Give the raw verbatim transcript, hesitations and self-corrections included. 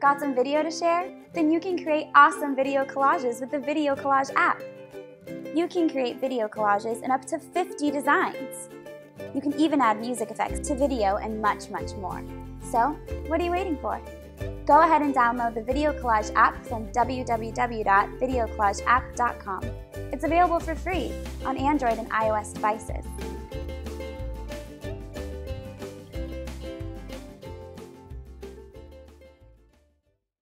Got some video to share? Then you can create awesome video collages with the Video Collage app. You can create video collages in up to fifty designs. You can even add music effects to video and much, much more. So, what are you waiting for? Go ahead and download the Video Collage app from w w w dot video collage app dot com. It's available for free on Android and iOS devices.